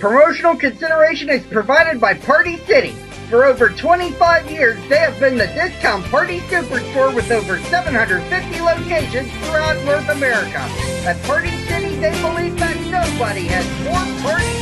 Promotional consideration is provided by Party City. For over 25 years, they have been the discount party superstore with over 750 locations throughout North America. At Party City, they believe that nobody has more party